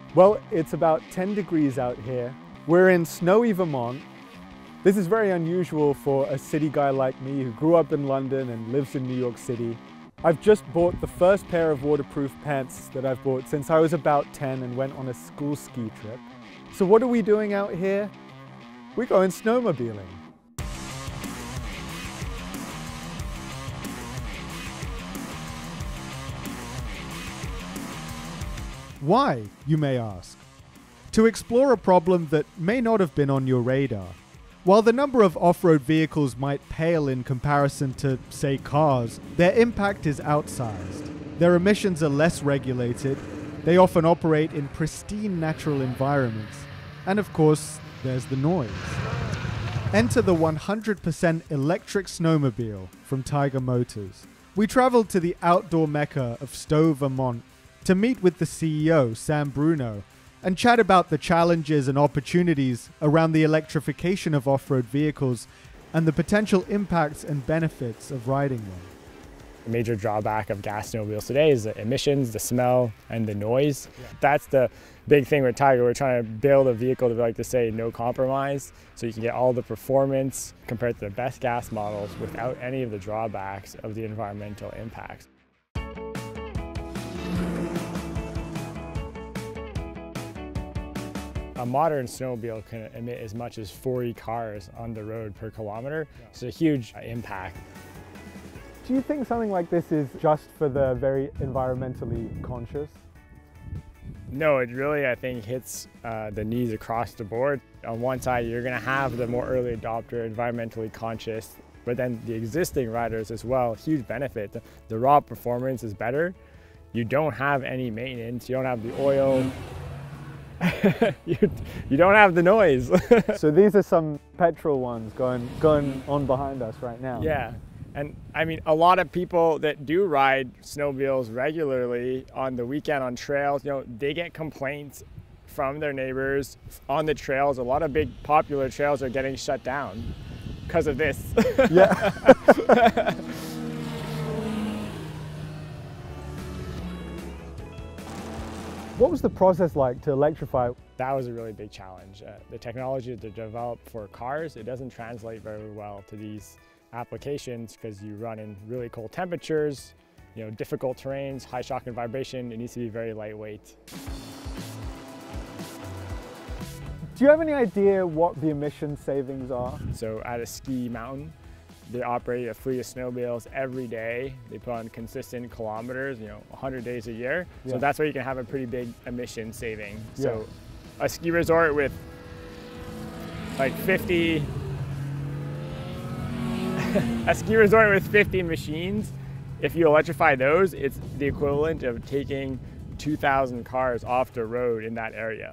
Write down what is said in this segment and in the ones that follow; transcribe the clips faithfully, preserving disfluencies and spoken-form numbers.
Well, it's about ten degrees out here. We're in snowy Vermont. This is very unusual for a city guy like me who grew up in London and lives in New York City. I've just bought the first pair of waterproof pants that I've bought since I was about ten and went on a school ski trip. So what are we doing out here? We're going snowmobiling. Why, you may ask? To explore a problem that may not have been on your radar. While the number of off-road vehicles might pale in comparison to, say, cars, their impact is outsized. Their emissions are less regulated, they often operate in pristine natural environments, and of course, there's the noise. Enter the one hundred percent electric snowmobile from Taiga Motors. We traveled to the outdoor mecca of Stowe, Vermont, to meet with the C E O, Sam Bruneau, and chat about the challenges and opportunities around the electrification of off-road vehicles and the potential impacts and benefits of riding them. The major drawback of gas snowmobiles today is the emissions, the smell, and the noise. Yeah. That's the big thing with Taiga. We're trying to build a vehicle that we like to say no compromise, so you can get all the performance compared to the best gas models without any of the drawbacks of the environmental impacts. A modern snowmobile can emit as much as forty cars on the road per kilometer. Yeah. It's a huge impact. Do you think something like this is just for the very environmentally conscious? No, it really, I think, hits uh, the needs across the board. On one side, you're going to have the more early adopter, environmentally conscious, but then the existing riders as well, huge benefit. The, the raw performance is better. You don't have any maintenance. You don't have the oil. you, you don't have the noise. So these are some petrol ones going, going on behind us right now. Yeah. And I mean, a lot of people that do ride snowmobiles regularly on the weekend on trails, you know, they get complaints from their neighbors on the trails. A lot of big popular trails are getting shut down because of this. Yeah. What was the process like to electrify? That was a really big challenge. Uh, the technology to develop for cars, it doesn't translate very well to these applications because you run in really cold temperatures, you know, difficult terrains, high shock and vibration. It needs to be very lightweight. Do you have any idea what the emission savings are? So at a ski mountain, they operate a fleet of snowmobiles every day. They put on consistent kilometers, you know, one hundred days a year. Yeah. So that's where you can have a pretty big emission saving. Yeah. So a ski resort with like fifty, a ski resort with fifty machines, if you electrify those, it's the equivalent of taking two thousand cars off the road in that area.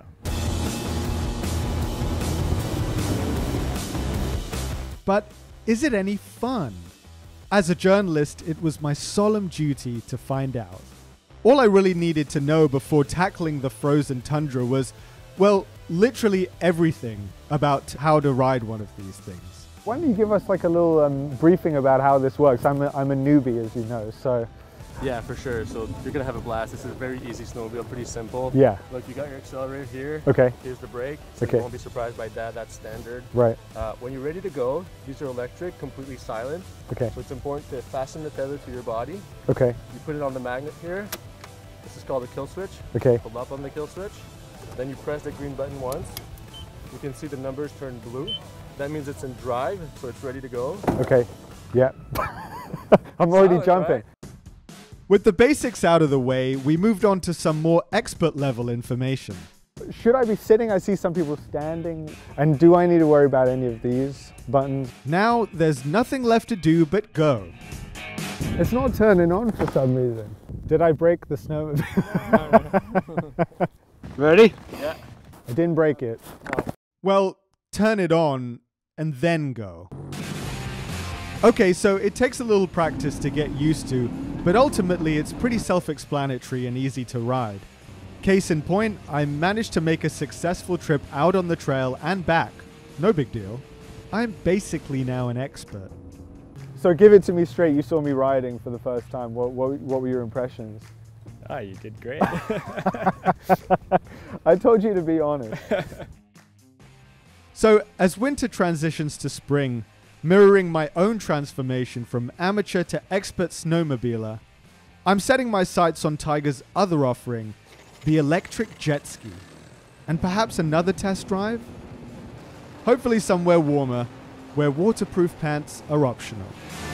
But is it any fun? As a journalist, it was my solemn duty to find out. All I really needed to know before tackling the frozen tundra was, well, literally everything about how to ride one of these things. Why don't you give us like a little um, briefing about how this works? I'm a, I'm a newbie, as you know, so. Yeah, for sure. So you're gonna have a blast. This is a very easy snowmobile, pretty simple. Yeah. Look, you got your accelerator here. Okay. Here's the brake. So okay. You won't be surprised by that. That's standard. Right. Uh, when you're ready to go, these are electric, completely silent. Okay. So it's important to fasten the tether to your body. Okay. You put it on the magnet here. This is called a kill switch. Okay. Hold up on the kill switch. Then you press the green button once. You can see the numbers turn blue. That means it's in drive, so it's ready to go. Okay. Yeah. I'm already Solid, jumping. Right? With the basics out of the way, we moved on to some more expert level information. Should I be sitting? I see some people standing. And do I need to worry about any of these buttons? Now there's nothing left to do but go. It's not turning on for some reason. Did I break the snow? Ready? Yeah. I didn't break it. No. Well, turn it on and then go. Okay, so it takes a little practice to get used to, but ultimately it's pretty self-explanatory and easy to ride. Case in point, I managed to make a successful trip out on the trail and back. No big deal. I'm basically now an expert. So give it to me straight. You saw me riding for the first time. What, what, what were your impressions? Oh, you did great. I told you to be honest. So, as winter transitions to spring, mirroring my own transformation from amateur to expert snowmobiler, I'm setting my sights on Taiga's other offering, the electric jet ski. And perhaps another test drive? Hopefully somewhere warmer, where waterproof pants are optional.